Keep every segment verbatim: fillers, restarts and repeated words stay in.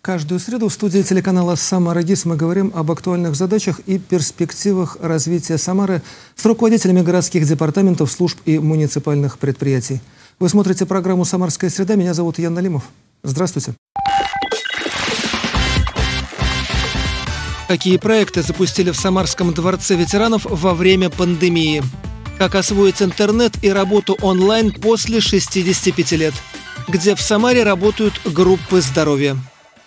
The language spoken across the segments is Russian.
Каждую среду в студии телеканала «Самара ГИС» мы говорим об актуальных задачах и перспективах развития Самары с руководителями городских департаментов, служб и муниципальных предприятий. Вы смотрите программу «Самарская среда». Меня зовут Ян Налимов. Здравствуйте. Какие проекты запустили в Самарском дворце ветеранов во время пандемии? Как освоить интернет и работу онлайн после шестидесяти пяти лет? Где в Самаре работают группы здоровья?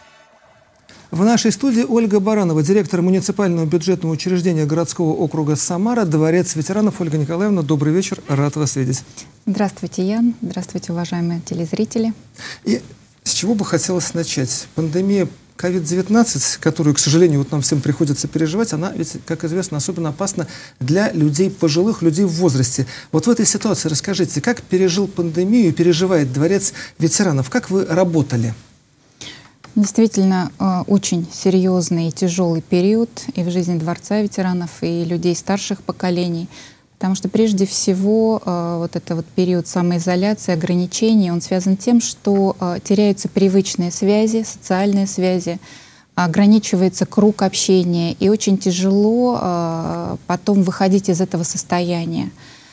В нашей студии Ольга Баранова, директор муниципального бюджетного учреждения городского округа Самара, Дворец ветеранов. Ольга Николаевна, добрый вечер, рад вас видеть. Здравствуйте, Ян. Здравствуйте, уважаемые телезрители. И с чего бы хотелось начать? Пандемия ковид девятнадцать, которую, к сожалению, вот нам всем приходится переживать, она ведь, как известно, особенно опасна для людей пожилых, людей в возрасте. Вот в этой ситуации расскажите, как пережил пандемию и переживает Дворец ветеранов? Как вы работали? Действительно, очень серьезный и тяжелый период и в жизни Дворца ветеранов, и людей старших поколений. Потому что прежде всего вот этот вот период самоизоляции, ограничений, он связан с тем, что теряются привычные связи, социальные связи, ограничивается круг общения, и очень тяжело потом выходить из этого состояния.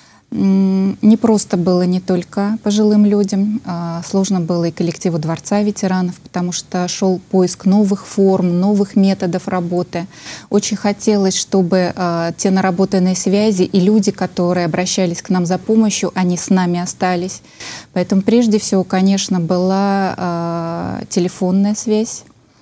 Не просто было не только пожилым людям, сложно было и коллективу Дворца ветеранов, потому что шел поиск новых форм, новых методов работы. Очень хотелось, чтобы те наработанные связи и люди, которые обращались к нам за помощью, они с нами остались. Поэтому прежде всего, конечно, была телефонная связь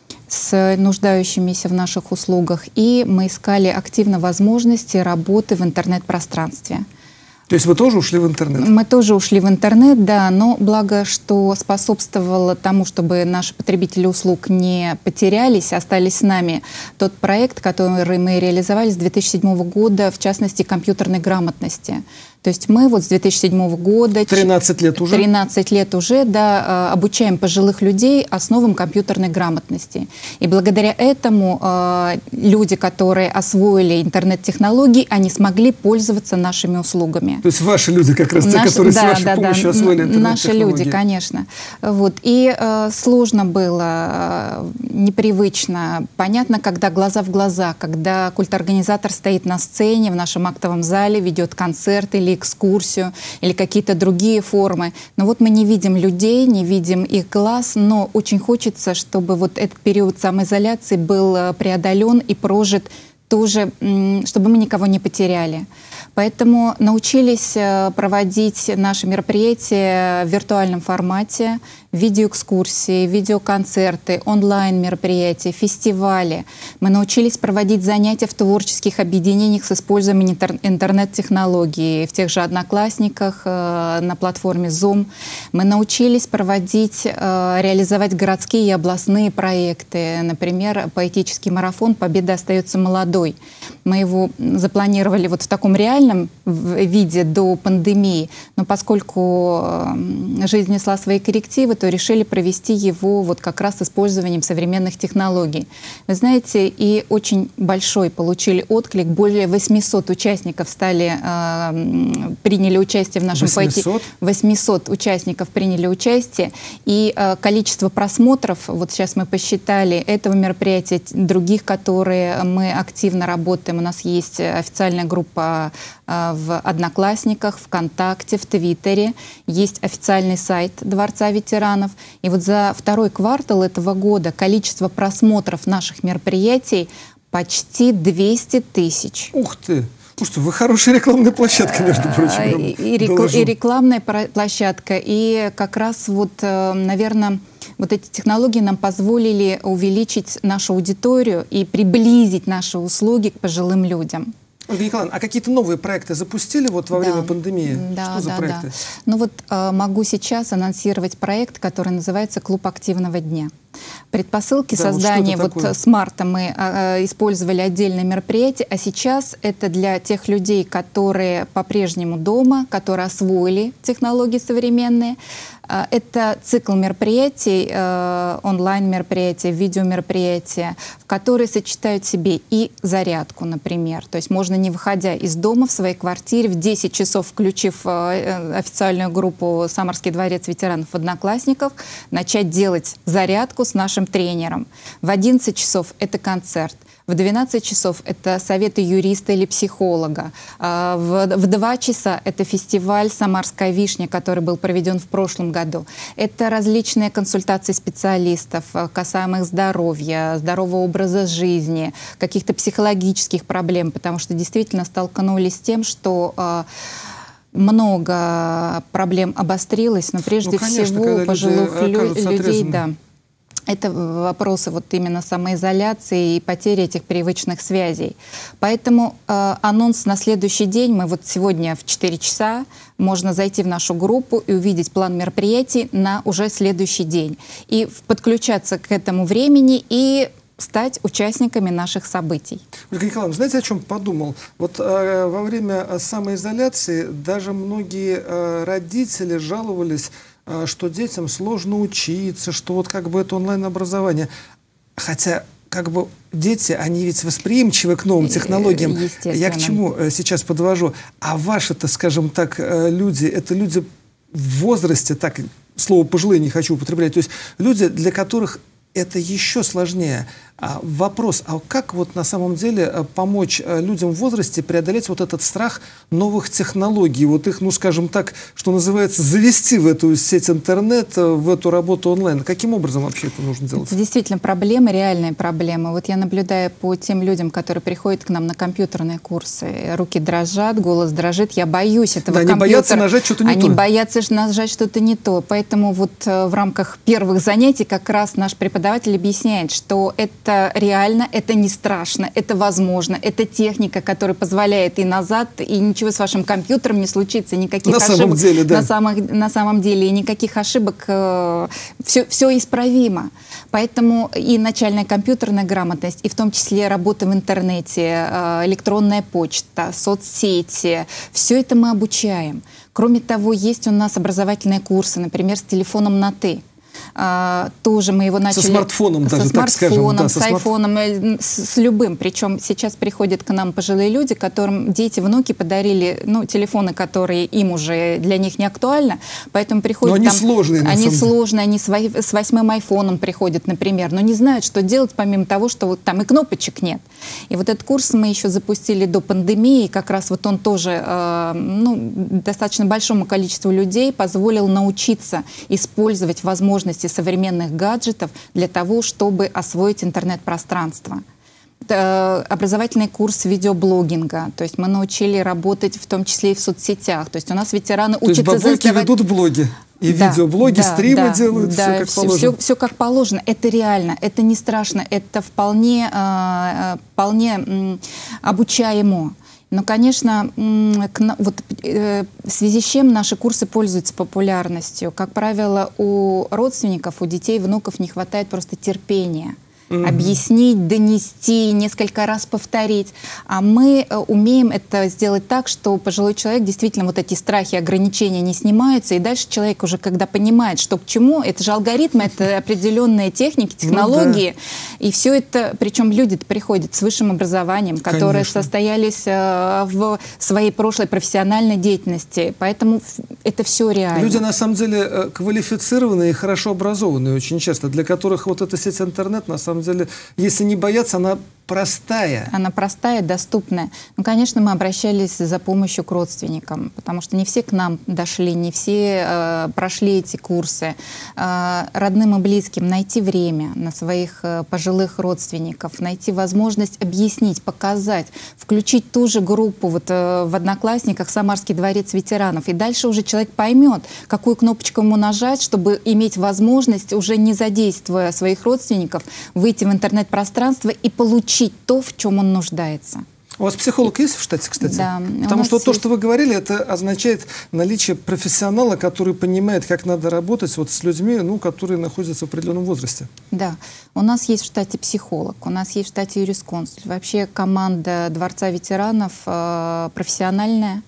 с нуждающимися в наших услугах, и мы искали активно возможности работы в интернет-пространстве. То есть вы тоже ушли в интернет? Мы тоже ушли в интернет, да, но благо, что способствовало тому, чтобы наши потребители услуг не потерялись, остались с нами, тот проект, который мы реализовали с две тысячи седьмого года, в частности, компьютерной грамотности. То есть мы вот с две тысячи седьмого года, тринадцать лет уже, тринадцать лет уже, да, обучаем пожилых людей основам компьютерной грамотности. И благодаря этому э, люди, которые освоили интернет-технологии, они смогли пользоваться нашими услугами. То есть ваши люди как раз те, Наш, которые да, с вашей да, помощью да, освоили интернет-технологии. Наши люди, конечно. Вот. И э, сложно было, э, непривычно. Понятно, когда глаза в глаза, когда культорганизатор стоит на сцене, в нашем актовом зале, ведет концерт или экскурсию, или какие-то другие формы. Но вот мы не видим людей, не видим их глаз, но очень хочется, чтобы вот этот период самоизоляции был преодолен и прожит тоже, чтобы мы никого не потеряли. Поэтому научились проводить наши мероприятия в виртуальном формате, видеоэкскурсии, видеоконцерты, онлайн-мероприятия, фестивали. Мы научились проводить занятия в творческих объединениях с использованием интернет-технологий, в тех же Одноклассниках, на платформе Zoom. Мы научились проводить, реализовать городские и областные проекты. Например, поэтический марафон «Победа остается молодой». Мы его запланировали вот в таком реальном виде до пандемии, но поскольку жизнь несла свои коррективы, то решили провести его вот как раз с использованием современных технологий. Вы знаете, и очень большой получили отклик. Более восьмисот участников стали, э, приняли участие в нашем поэте. восемьсот участников приняли участие. И э, количество просмотров, вот сейчас мы посчитали, этого мероприятия, других, которые мы активно работаем. У нас есть официальная группа э, в Одноклассниках, ВКонтакте, в Твиттере. Есть официальный сайт Дворца ветеранов. И вот за второй квартал этого года количество просмотров наших мероприятий почти двести тысяч. Ух ты! Слушайте, вы хорошая рекламная площадка, между прочим. И, и, рекл... и рекламная площадка. И как раз вот, наверное, вот эти технологии нам позволили увеличить нашу аудиторию и приблизить наши услуги к пожилым людям. Ольга Николаевна, а какие-то новые проекты запустили вот во время да. пандемии? Да, Что за да, проекты? Да. Ну вот э, могу сейчас анонсировать проект, который называется «Клуб активного дня». Предпосылки да, создания, вот, вот с марта мы э, использовали отдельные мероприятия, а сейчас это для тех людей, которые по-прежнему дома, которые освоили технологии современные, Это цикл мероприятий, онлайн-мероприятия, видеомероприятия, в которые сочетают в себе и зарядку, например. То есть можно, не выходя из дома, в своей квартире, в десять часов, включив официальную группу «Самарский дворец ветеранов» в Одноклассников, начать делать зарядку с нашим тренером. В одиннадцать часов это концерт. В двенадцать часов это советы юриста или психолога. В два часа это фестиваль «Самарская вишня», который был проведен в прошлом году. Это различные консультации специалистов, касаемых здоровья, здорового образа жизни, каких-то психологических проблем, потому что действительно столкнулись с тем, что много проблем обострилось, но прежде ну, конечно, всего пожилых лю людей, да. Это вопросы вот именно самоизоляции и потери этих привычных связей. Поэтому э, анонс на следующий день, мы вот сегодня в четыре часа, можно зайти в нашу группу и увидеть план мероприятий на уже следующий день. И подключаться к этому времени и стать участниками наших событий. Ольга Николаевна, знаете, о чем подумал? Вот э, во время самоизоляции даже многие э, родители жаловались, что детям сложно учиться, что вот как бы это онлайн-образование. Хотя как бы дети, они ведь восприимчивы к новым технологиям. Я к чему сейчас подвожу? А ваши-то, скажем так, люди, это люди в возрасте, так, слово «пожилые» не хочу употреблять, то есть люди, для которых это еще сложнее. А вопрос, а как вот на самом деле помочь людям в возрасте преодолеть вот этот страх новых технологий, вот их, ну скажем так, что называется, завести в эту сеть интернет, в эту работу онлайн? Каким образом вообще это нужно делать? Это действительно проблемы, реальные проблемы. Вот я наблюдаю по тем людям, которые приходят к нам на компьютерные курсы, руки дрожат, голос дрожит, я боюсь этого да, компьютера. Они боятся нажать что-то не они то. Они боятся нажать что-то не то. Поэтому вот в рамках первых занятий как раз наш преподаватель объясняет, что это реально, это не страшно, это возможно, это техника, которая позволяет и назад, и ничего с вашим компьютером не случится, никаких на ошибок. Самом деле, да. на, самых, на самом деле, и никаких ошибок, э, все, все исправимо. Поэтому и начальная компьютерная грамотность, и в том числе работа в интернете, э, электронная почта, соцсети, все это мы обучаем. Кроме того, есть у нас образовательные курсы, например, с телефоном на «ты». Uh, тоже мы его начали... Со смартфоном даже, со так скажем. Да, с айфоном, с, с любым. Причем сейчас приходят к нам пожилые люди, которым дети, внуки подарили ну, телефоны, которые им уже для них не актуальны. Поэтому приходят... Но они там, сложные, на Они самом сложные, они с, с восьмым айфоном приходят, например, но не знают, что делать, помимо того, что вот там и кнопочек нет. И вот этот курс мы еще запустили до пандемии. Как раз вот он тоже э, ну, достаточно большому количеству людей позволил научиться использовать возможности современных гаджетов для того, чтобы освоить интернет-пространство. Образовательный курс видеоблогинга. То есть мы научили работать в том числе и в соцсетях. То есть у нас ветераны То учатся... То есть бабульки создавать... ведут блоги? И да, видеоблоги, да, стримы да, делают, да, все как все, положено. Все, все как положено. Это реально, это не страшно, это вполне, э, вполне э, обучаемо. Но, конечно, вот, э, в связи с чем наши курсы пользуются популярностью. Как правило, у родственников, у детей, внуков не хватает просто терпения. Mm-hmm. Объяснить, донести, несколько раз повторить. А мы э, умеем это сделать так, что пожилой человек действительно вот эти страхи, ограничения не снимаются, и дальше человек уже, когда понимает, что к чему, это же алгоритмы, это определенные техники, технологии, ну, да. И все это, причем люди приходят с высшим образованием, которые Конечно. состоялись э, в своей прошлой профессиональной деятельности, поэтому это все реально. Люди, на самом деле, квалифицированные и хорошо образованные очень часто, для которых вот эта сеть интернет, на самом деле, если не бояться, она простая. Она простая, доступная. Ну, конечно, мы обращались за помощью к родственникам, потому что не все к нам дошли, не все э, прошли эти курсы. Э, родным и близким найти время на своих э, пожилых родственников, найти возможность объяснить, показать, включить ту же группу вот, э, в Одноклассниках «Самарский дворец ветеранов». И дальше уже человек поймет, какую кнопочку ему нажать, чтобы иметь возможность, уже не задействуя своих родственников, выйти в интернет-пространство и получить то, в чем он нуждается. У вас психолог есть в штате, кстати? Да. Потому что есть... то, что вы говорили, это означает наличие профессионала, который понимает, как надо работать вот с людьми, ну, которые находятся в определенном возрасте. Да. У нас есть в штате психолог, у нас есть в штате юрисконсульт. Вообще команда Дворца ветеранов э, профессиональная.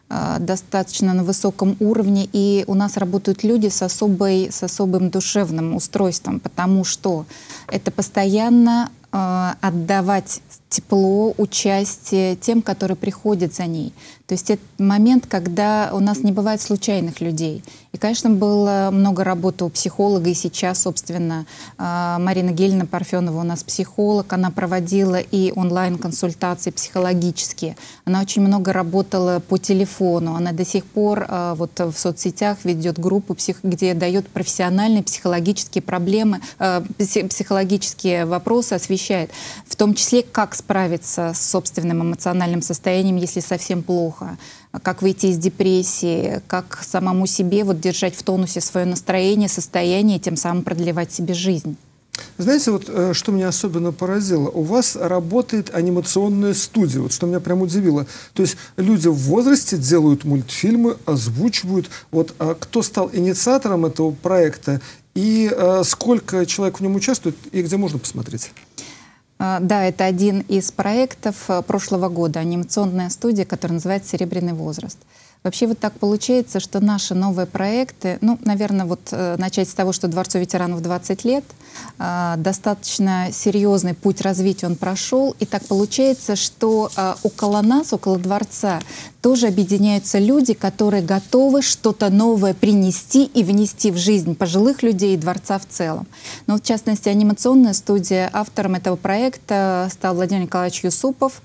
достаточно на высоком уровне, и у нас работают люди с, особой, с особым душевным устройством, потому что это постоянно э, отдавать тепло, участие тем, которые приходят за ней. То есть это момент, когда у нас не бывает случайных людей. И, конечно, было много работы у психолога, и сейчас, собственно, Марина Гельна Парфенова у нас психолог, она проводила и онлайн-консультации психологические. Она очень много работала по телефону, она до сих пор вот в соцсетях ведет группу, где дает профессиональные психологические проблемы, психологические вопросы, освещает, в том числе, как справиться с собственным эмоциональным состоянием, если совсем плохо, как выйти из депрессии, как самому себе вот держать в тонусе свое настроение, состояние, и тем самым продлевать себе жизнь. Знаете, вот что меня особенно поразило, у вас работает анимационная студия, вот что меня прям удивило. То есть люди в возрасте делают мультфильмы, озвучивают. Вот а кто стал инициатором этого проекта и а, сколько человек в нем участвует и где можно посмотреть? Да, это один из проектов прошлого года, анимационная студия, которая называется «Серебряный возраст». Вообще вот так получается, что наши новые проекты, ну, наверное, вот э, начать с того, что Дворцу ветеранов двадцать лет, э, достаточно серьезный путь развития он прошел, и так получается, что э, около нас, около Дворца, тоже объединяются люди, которые готовы что-то новое принести и внести в жизнь пожилых людей и Дворца в целом. Но, в частности, анимационная студия, автором этого проекта стал Владимир Николаевич Юсупов,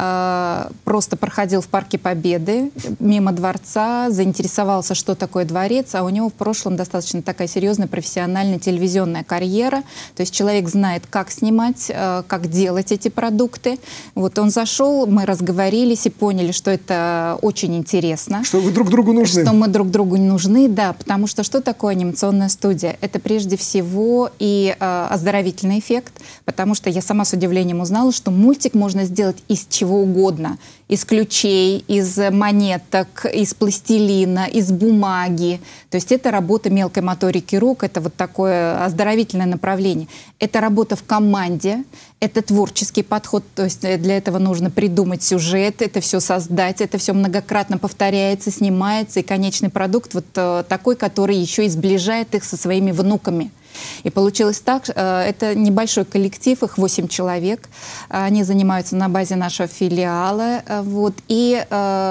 э, просто проходил в Парке Победы мимо Дворца, заинтересовался, что такое дворец, а у него в прошлом достаточно такая серьезная профессиональная телевизионная карьера, то есть человек знает, как снимать, как делать эти продукты. Вот он зашел, мы разговорились и поняли, что это очень интересно. Что вы друг другу нужны. Что мы друг другу нужны, да, потому что что такое анимационная студия? Это прежде всего и э, оздоровительный эффект, потому что я сама с удивлением узнала, что мультик можно сделать из чего угодно. Из ключей, из монеток, из пластилина, из бумаги. То есть это работа мелкой моторики рук, это вот такое оздоровительное направление. Это работа в команде, это творческий подход, то есть для этого нужно придумать сюжет, это все создать, это все многократно повторяется, снимается, и конечный продукт вот такой, который еще и сближает их со своими внуками. И получилось так, это небольшой коллектив, их восемь человек, они занимаются на базе нашего филиала, вот, и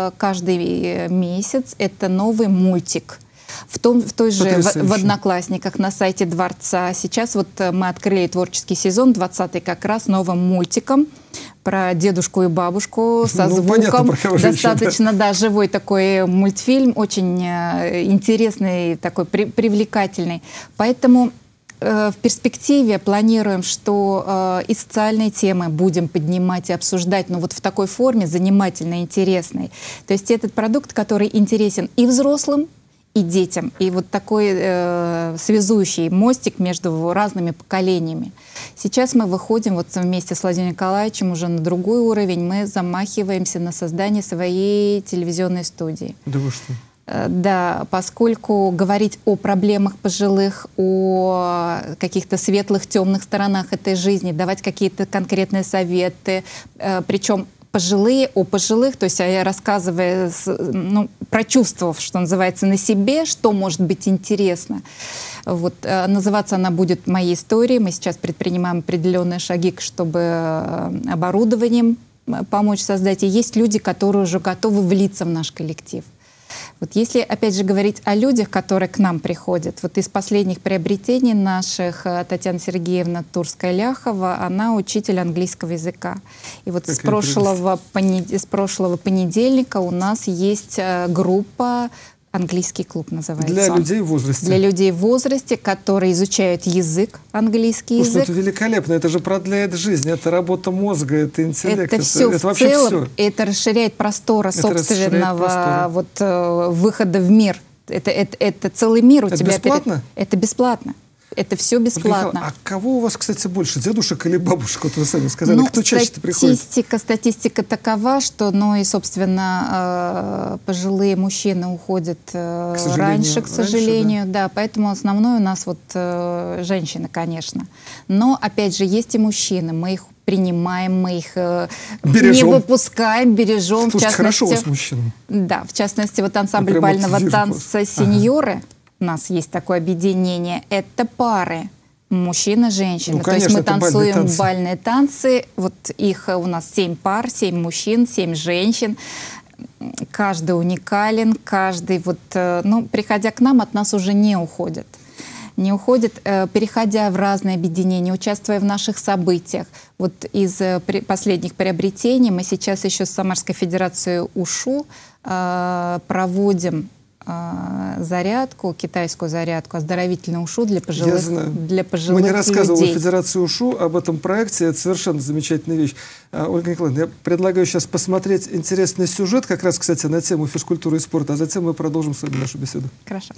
каждый месяц это новый мультик. В, том, в той же в, в Одноклассниках на сайте Дворца. Сейчас вот мы открыли творческий сезон, двадцатый как раз, новым мультиком про дедушку и бабушку со ну, звуком. Понятно, достаточно, да, живой такой мультфильм, очень интересный, такой при, привлекательный. Поэтому в перспективе планируем, что э, и социальные темы будем поднимать и обсуждать, но вот в такой форме, занимательной, интересной. То есть этот продукт, который интересен и взрослым, и детям. И вот такой э, связующий мостик между разными поколениями. Сейчас мы выходим вот вместе с Владимиром Николаевичем уже на другой уровень. Мы замахиваемся на создание своей телевизионной студии. Да вы что? Да, поскольку говорить о проблемах пожилых, о каких-то светлых, темных сторонах этой жизни, давать какие-то конкретные советы, причем пожилые, о пожилых, то есть я рассказывая, ну, прочувствовав, что называется, на себе, что может быть интересно. Вот, называться она будет «Моей историей». Мы сейчас предпринимаем определенные шаги, чтобы оборудованием помочь создать. И есть люди, которые уже готовы влиться в наш коллектив. Вот если, опять же, говорить о людях, которые к нам приходят, вот из последних приобретений наших Татьяна Сергеевна Турская-Ляхова, она учитель английского языка. И вот с прошлого, понед... с прошлого понедельника у нас есть группа «Английский клуб» называется. Для людей в возрасте. Для людей в возрасте, которые изучают язык, английский язык. Слушай, это великолепно, это же продляет жизнь, это работа мозга, это интеллект. Это, это все это в вообще целом, все. Это расширяет просторы это собственного расширяет вот, э, выхода в мир. Это, это, это целый мир у это тебя. Бесплатно? Перед... Это бесплатно. Это все бесплатно. А кого у вас, кстати, больше, дедушек или бабушек? Вот вы сами сказали, ну, кто чаще-то приходит? Статистика, статистика такова, что, ну и, собственно, э, пожилые мужчины уходят э, к раньше, к сожалению. Раньше, да. Да, поэтому основной у нас вот э, женщины, конечно. Но, опять же, есть и мужчины. Мы их принимаем мы их, бережем. Не выпускаем, бережем. Слушайте, в частности, хорошо у вас мужчина. Да, в частности, вот ансамбль бального танца «Сеньоры», ага. У нас есть такое объединение, это пары. Мужчина, женщина. Ну, конечно, то есть мы танцуем бальные танцы. бальные танцы. Вот их у нас семь пар, семь мужчин, семь женщин. Каждый уникален, каждый вот, ну, приходя к нам, от нас уже не уходят. Не уходят, переходя в разные объединения, участвуя в наших событиях. Вот из последних приобретений мы сейчас еще с Самарской Федерацией УШУ проводим зарядку, китайскую зарядку, оздоровительную ушу для пожилых, Я знаю. Для пожилых Мне рассказывала людей. Федерация ушу об этом проекте. Это совершенно замечательная вещь. Ольга Николаевна, я предлагаю сейчас посмотреть интересный сюжет, как раз, кстати, на тему физкультуры и спорта, а затем мы продолжим с вами нашу беседу. Хорошо.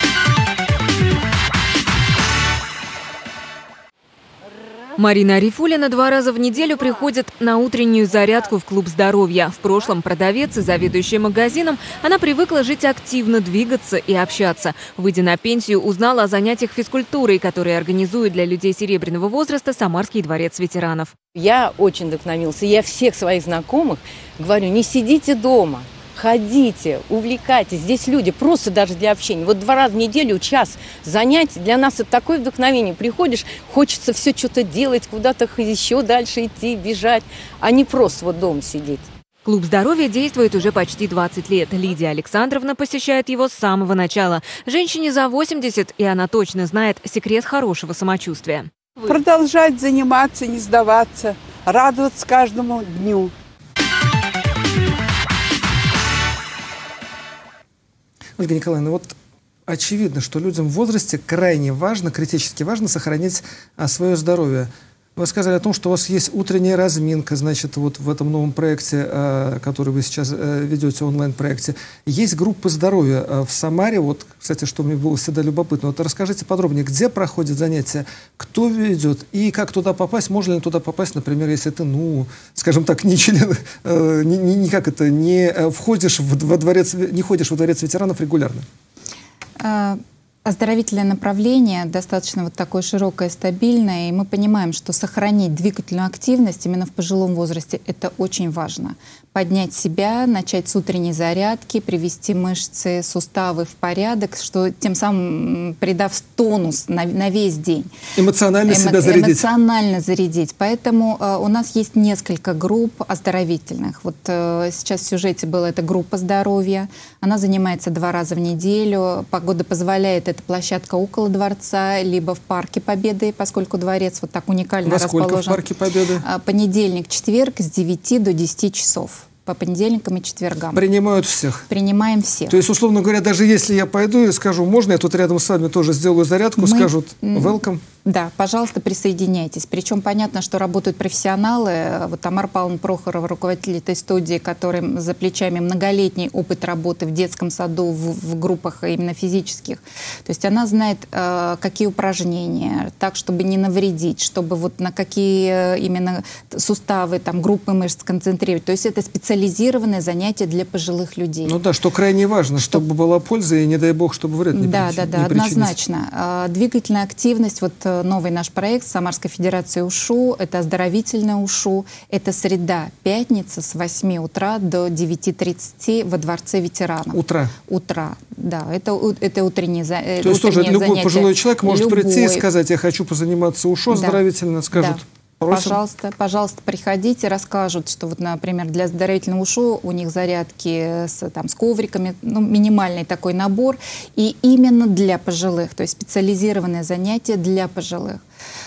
Марина Арифулина два раза в неделю приходит на утреннюю зарядку в клуб здоровья. В прошлом продавец и заведующая магазином, она привыкла жить активно, двигаться и общаться. Выйдя на пенсию, узнала о занятиях физкультурой, которые организует для людей серебряного возраста Самарский дворец ветеранов. Я очень вдохновился. Я всех своих знакомых говорю, не сидите дома. Ходите, увлекайтесь. Здесь люди просто даже для общения. Вот два раза в неделю, час занятий. Для нас это такое вдохновение. Приходишь, хочется все что-то делать, куда-то еще дальше идти, бежать, а не просто вот дома сидеть. Клуб здоровья действует уже почти двадцать лет. Лидия Александровна посещает его с самого начала. Женщине за восемьдесят, и она точно знает секрет хорошего самочувствия. Продолжать заниматься, не сдаваться, радоваться каждому дню. Ольга Николаевна, вот очевидно, что людям в возрасте крайне важно, критически важно сохранить а, свое здоровье. Вы сказали о том, что у вас есть утренняя разминка, значит, вот в этом новом проекте, а, который вы сейчас а, ведете, онлайн-проекте. Есть группы здоровья а, в Самаре, вот, кстати, что мне было всегда любопытно. Вот расскажите подробнее, где проходят занятия, кто ведет и как туда попасть, можно ли туда попасть, например, если ты, ну, скажем так, не член, э, не, не, не как это, не входишь в, во дворец, не ходишь во дворец ветеранов регулярно. Оздоровительное направление достаточно вот такое широкое, стабильное, и мы понимаем, что сохранить двигательную активность именно в пожилом возрасте – это очень важно. Поднять себя, начать с утренней зарядки, привести мышцы, суставы в порядок, что тем самым придав тонус на, на весь день. Эмоционально Эмо себя зарядить. Эмоционально зарядить. Поэтому э, у нас есть несколько групп оздоровительных. Вот э, сейчас в сюжете была эта группа здоровья. Она занимается два раза в неделю. Погода позволяет, это площадка около дворца, либо в Парке Победы, поскольку дворец вот так уникально Во расположен. сколько в Парке Победы? Понедельник, четверг с девяти до десяти часов. По понедельникам и четвергам. Принимают всех? Принимаем всех. То есть, условно говоря, даже если я пойду и скажу, можно я тут рядом с вами тоже сделаю зарядку, Мы... скажут welcome? Да, пожалуйста, присоединяйтесь. Причем понятно, что работают профессионалы. Вот Тамара Павловна Прохорова, руководитель этой студии, который за плечами многолетний опыт работы в детском саду, в, в группах именно физических. То есть она знает, э, какие упражнения, так, чтобы не навредить, чтобы вот на какие именно суставы, там, группы мышц концентрировать. То есть это специализированное занятие для пожилых людей. Ну да, что крайне важно, что... чтобы была польза и, не дай бог, чтобы вред не Да, причинить. да, да, однозначно. А, двигательная активность, вот новый наш проект Самарской Федерации УШУ, это оздоровительное УШУ, это среда, пятница с восьми утра до девяти тридцати во Дворце ветеранов. Утра? Утра, да, это, это утренние занятия. То есть тоже любой занятия. Пожилой человек может любой. прийти и сказать, я хочу позаниматься УШУ да. оздоровительно, скажут. Да. Пожалуйста, пожалуйста, приходите, расскажут, что вот, например, для оздоровительного ушу у них зарядки с, там, с ковриками, ну, минимальный такой набор, и именно для пожилых, то есть специализированное занятие для пожилых.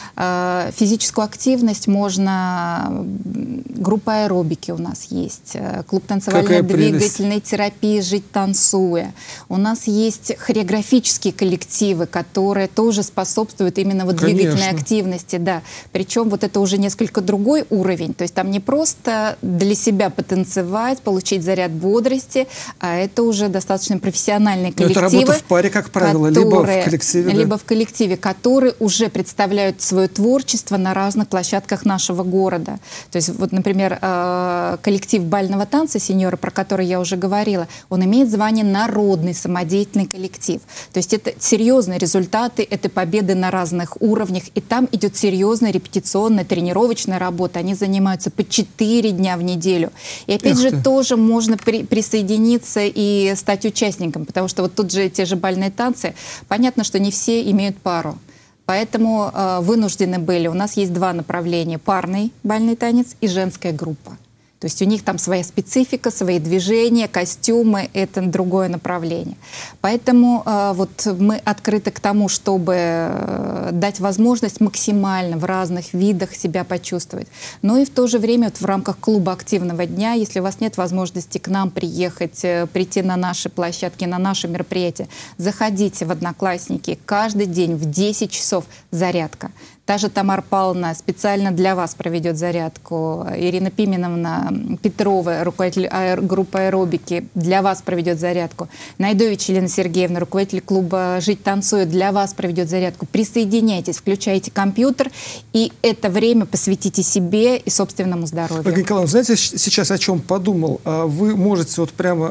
Физическую активность можно... Группа аэробики у нас есть, клуб танцевально-двигательной терапии «Жить танцуя». У нас есть хореографические коллективы, которые тоже способствуют именно вот двигательной активности. Да. Причем вот это уже несколько другой уровень. То есть там не просто для себя потанцевать, получить заряд бодрости, а это уже достаточно профессиональные коллективы. Но это работа в паре, как правило, которые, либо в коллективе. Либо да. в коллективе, которые уже представляют свою свое творчество на разных площадках нашего города. То есть, вот, например, коллектив бального танца «Сеньоры», про который я уже говорила, он имеет звание народный самодеятельный коллектив. То есть это серьезные результаты, это победы на разных уровнях, и там идет серьезная репетиционная, тренировочная работа. Они занимаются по четыре дня в неделю. И опять Эх же, ты. тоже можно при, присоединиться и стать участником, потому что вот тут же те же бальные танцы, понятно, что не все имеют пару. Поэтому э, вынуждены были. У нас есть два направления: парный бальный танец и женская группа. То есть у них там своя специфика, свои движения, костюмы, это другое направление. Поэтому э, вот мы открыты к тому, чтобы э, дать возможность максимально в разных видах себя почувствовать. Но и в то же время вот в рамках клуба активного дня, если у вас нет возможности к нам приехать, э, прийти на наши площадки, на наши мероприятия, заходите в Одноклассники. Каждый день в десять часов зарядка. Та же Тамара Павловна специально для вас проведет зарядку. Ирина Пименовна Петрова, руководитель аэр... группы аэробики, для вас проведет зарядку. Найдович Елена Сергеевна, руководитель клуба «Жить танцует», для вас проведет зарядку. Присоединяйтесь, включайте компьютер, и это время посвятите себе и собственному здоровью. Ольга Николаевна, знаете, сейчас о чем подумал? Вы можете вот прямо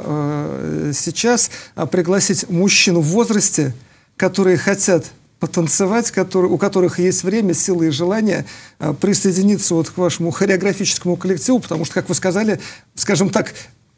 сейчас пригласить мужчин в возрасте, которые хотят потанцевать, которые, у которых есть время, силы и желание а, присоединиться вот к вашему хореографическому коллективу, потому что, как вы сказали, скажем так,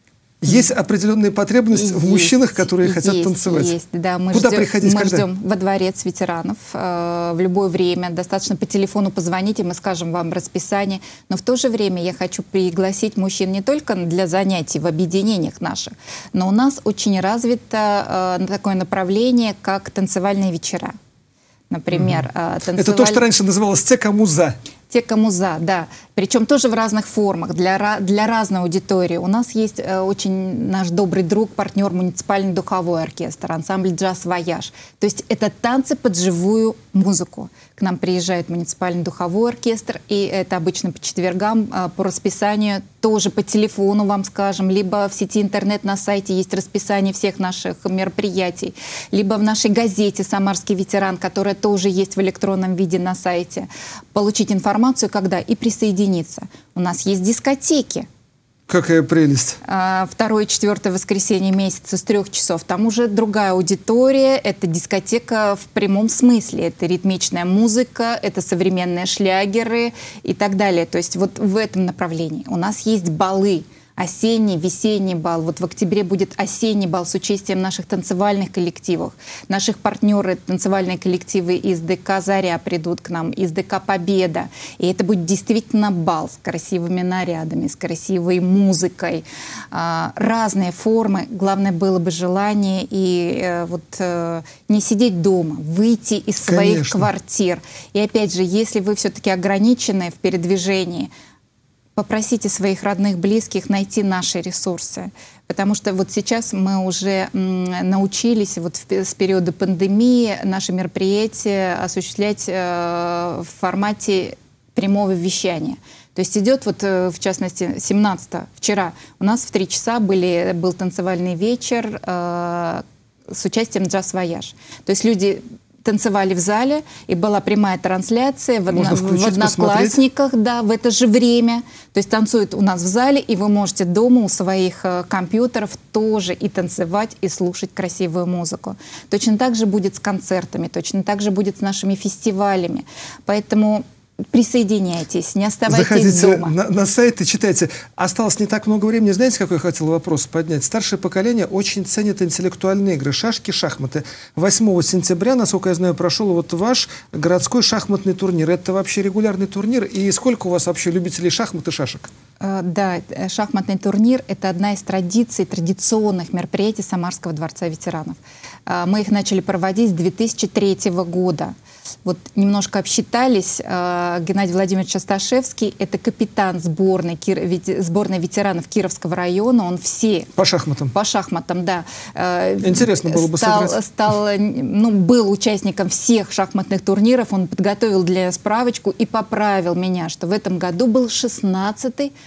есть определенная потребность есть, в мужчинах, которые есть, хотят танцевать. Есть, да. Мы Куда ждем, приходить, мы когда? ждем во дворец ветеранов э, в любое время. Достаточно по телефону позвоните, мы скажем вам расписание. Но в то же время я хочу пригласить мужчин не только для занятий в объединениях наших, но у нас очень развито э, такое направление, как танцевальные вечера. Например, угу. танцевали... Это то, что раньше называлось «те, кому за». Те, кому за, да. Причем тоже в разных формах, для, для разной аудитории. У нас есть э, очень наш добрый друг, партнер, муниципальный духовой оркестр, ансамбль «Джаз Вояж». То есть это танцы под живую музыку. К нам приезжает муниципальный духовой оркестр, и это обычно по четвергам, э, по расписанию, тоже по телефону вам скажем, либо в сети интернет на сайте есть расписание всех наших мероприятий, либо в нашей газете «Самарский ветеран», которая тоже есть в электронном виде на сайте. Получить информацию, когда и присоединиться. У нас есть дискотеки. Какая прелесть. Второе и четвертое воскресенье месяца с трех часов. Там уже другая аудитория. Это дискотека в прямом смысле. Это ритмичная музыка, это современные шлягеры и так далее. То есть вот в этом направлении. У нас есть балы. Осенний, весенний бал. Вот в октябре будет осенний бал с участием наших танцевальных коллективов. Наших партнеры, танцевальные коллективы из ДК «Заря» придут к нам, из ДК «Победа». И это будет действительно бал с красивыми нарядами, с красивой музыкой. А, разные формы. Главное было бы желание и э, вот, э, не сидеть дома, выйти из своих Конечно. квартир. И опять же, если вы все-таки ограничены в передвижении, попросите своих родных, близких найти наши ресурсы. Потому что вот сейчас мы уже м, научились вот в, с периода пандемии наши мероприятия осуществлять э, в формате прямого вещания. То есть идет, вот, в частности, семнадцатого, вчера, у нас в три часа были, был танцевальный вечер э, с участием «Джаз Вояж». То есть люди танцевали в зале, и была прямая трансляция в, одно, в Одноклассниках, да, в это же время. То есть танцуют у нас в зале, и вы можете дома у своих э, компьютеров тоже и танцевать, и слушать красивую музыку. Точно так же будет с концертами, точно так же будет с нашими фестивалями. Поэтому присоединяйтесь, не оставайтесь Заходите дома. На, на сайт и читайте. Осталось не так много времени. Знаете, какой я хотел вопрос поднять? Старшее поколение очень ценит интеллектуальные игры, шашки, шахматы. восьмого сентября, насколько я знаю, прошел вот ваш городской шахматный турнир. Это вообще регулярный турнир? И сколько у вас вообще любителей шахмат и шашек? Да, шахматный турнир – это одна из традиций, традиционных мероприятий Самарского дворца ветеранов. Мы их начали проводить с две тысячи третьего года. Вот немножко обсчитались. Геннадий Владимирович Асташевский – это капитан сборной, сборной ветеранов Кировского района. Он все… По шахматам? По шахматам, да. Интересно было бы стал, сыграть. Стал, ну, был участником всех шахматных турниров. Он подготовил для справочку и поправил меня, что в этом году был шестнадцатый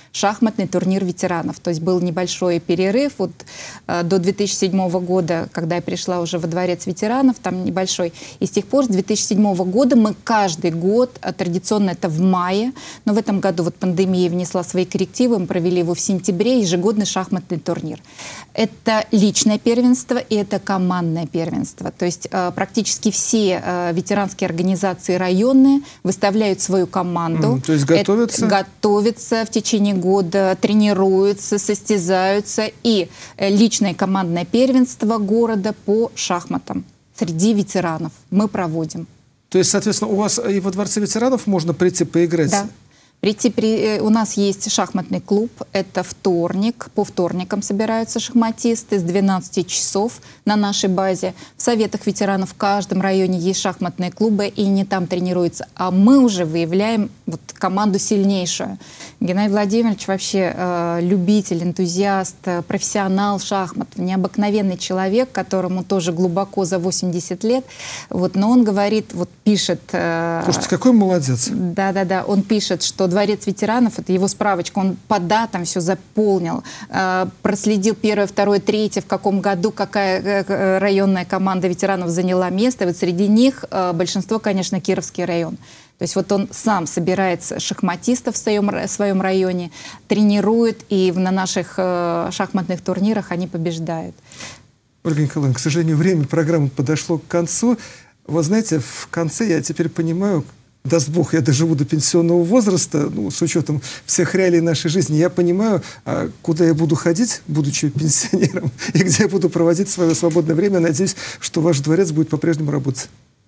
шахматный турнир ветеранов. То есть был небольшой перерыв вот, э, до две тысячи седьмого года, когда я пришла уже во дворец ветеранов, там небольшой. И с тех пор, с две тысячи седьмого года, мы каждый год, а традиционно это в мае, но в этом году вот пандемия внесла свои коррективы, мы провели его в сентябре, ежегодный шахматный турнир. Это личное первенство и это командное первенство. То есть э, практически все э, ветеранские организации районные выставляют свою команду. Mm, то есть готовятся? Это, готовятся в течение года, тренируются, состязаются. И э, личное командное первенство города по шахматам среди ветеранов мы проводим. То есть, соответственно, у вас и во Дворце ветеранов можно прийти поиграть? Да. Прийти, при, у нас есть шахматный клуб, это вторник, по вторникам собираются шахматисты с двенадцати часов на нашей базе. В советах ветеранов в каждом районе есть шахматные клубы, и не там тренируются, а мы уже выявляем вот команду сильнейшую. Геннадий Владимирович вообще э, любитель, энтузиаст, профессионал шахмат, необыкновенный человек, которому тоже глубоко за восемьдесят лет, вот, но он говорит, вот пишет... Э, Слушайте, какой молодец. Да-да-да, он пишет, что Дворец ветеранов, это его справочка, он по датам все заполнил, э, проследил первое, второе, третье, в каком году какая э, районная команда ветеранов заняла место. И вот среди них э, большинство, конечно, Кировский район. То есть вот он сам собирает шахматистов в своем, в своем районе, тренирует, и на наших э, шахматных турнирах они побеждают. Ольга Николаевна, к сожалению, время программы подошло к концу. Вы знаете, в конце я теперь понимаю, даст Бог, я доживу до пенсионного возраста, ну, с учетом всех реалий нашей жизни, я понимаю, куда я буду ходить, будучи пенсионером, и где я буду проводить свое свободное время. Надеюсь, что ваш дворец будет по-прежнему работать.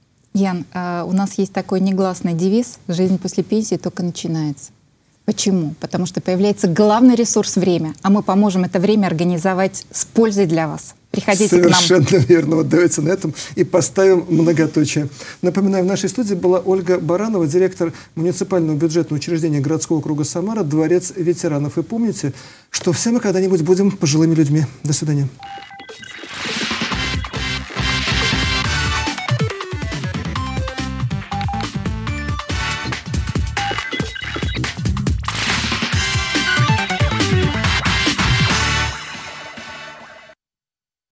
Ян, у нас есть такой негласный девиз: «Жизнь после пенсии только начинается». Почему? Потому что появляется главный ресурс — время, а мы поможем это время организовать с пользой для вас. Приходите Совершенно к нам. верно. Вот давайте на этом и поставим многоточие. Напоминаю, в нашей студии была Ольга Баранова, директор муниципального бюджетного учреждения городского округа Самара, Дворец ветеранов. И помните, что все мы когда-нибудь будем пожилыми людьми. До свидания.